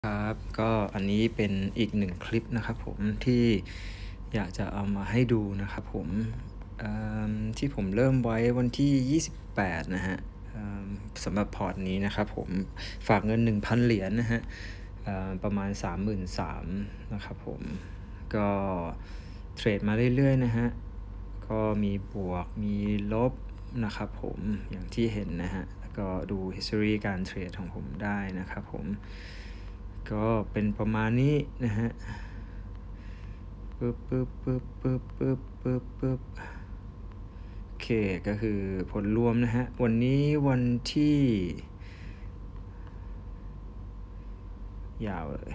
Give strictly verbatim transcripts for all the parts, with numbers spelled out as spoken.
ครับก็อันนี้เป็นอีกหนึ่งคลิปนะครับผมที่อยากจะเอามาให้ดูนะครับผมเอ่อที่ผมเริ่มไว้วันที่ยี่สิบแปดนะฮะเอ่อสำหรับพอร์ตนี้นะครับผมฝากเงิน หนึ่งพัน เหรียญนะฮะเอ่อประมาณ สามหมื่นสามพัน นะครับผมก็เทรดมาเรื่อยๆนะฮะก็มีบวกมีลบนะครับผมอย่างที่เห็นนะฮะแล้วก็ดู history การเทรดของผมได้นะครับผมก็เป็นประมาณนี้นะฮะปึ๊บปึ๊บปึ๊บปึ๊บปึ๊บปึ๊บปึ๊บโอเคก็คือผลรวมนะฮะวันนี้วันที่ยาวเลย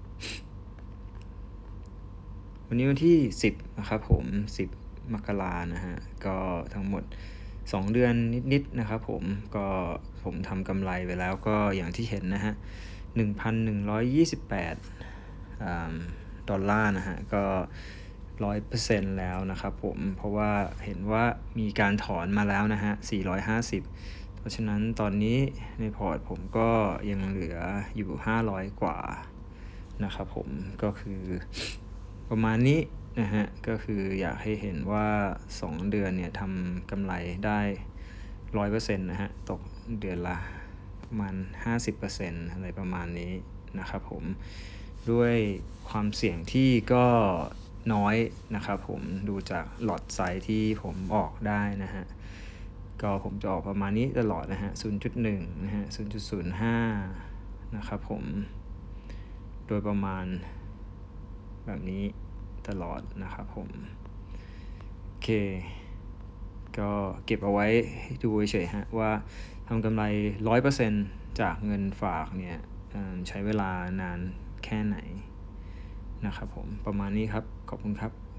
วันนี้วันที่สิบนะครับผมสิบมกรานะฮะก็ทั้งหมดสองเดือนนิดๆนะครับผมก็ผมทำกำไรไปแล้วก็อย่างที่เห็นนะฮะ หนึ่งพันหนึ่งร้อยยี่สิบแปด อ่าดอลลาร์นะฮะก็ หนึ่งร้อยเปอร์เซ็นต์ แล้วนะครับผมเพราะว่าเห็นว่ามีการถอนมาแล้วนะฮะสี่ร้อยห้าสิบเพราะฉะนั้นตอนนี้ในพอร์ตผมก็ยังเหลืออยู่ห้าร้อยกว่านะครับผมก็คือประมาณนี้นะฮะก็คืออยากให้เห็นว่าสองเดือนเนี่ยทำกำไรได้ หนึ่งร้อยเปอร์เซ็นต์ นะฮะตกเดือนละประมาณ ห้าสิบเปอร์เซ็นต์ อะไรประมาณนี้นะครับผมด้วยความเสี่ยงที่ก็น้อยนะครับผมดูจากหลอตไซส์ที่ผมออกได้นะฮะก็ผมจะออกประมาณนี้ตลอดนะฮะ ศูนย์จุดหนึ่ง นะฮะ ศูนย์จุดศูนย์ห้า นะครับผมโดยประมาณแบบนี้ตลอดนะครับผมโอเคก็เก็บเอาไว้ดูเฉยๆฮะว่าทำกำไร หนึ่งร้อยเปอร์เซ็นต์ จากเงินฝากเนี่ยใช้เวลานานแค่ไหนนะครับผมประมาณนี้ครับขอบคุณครับ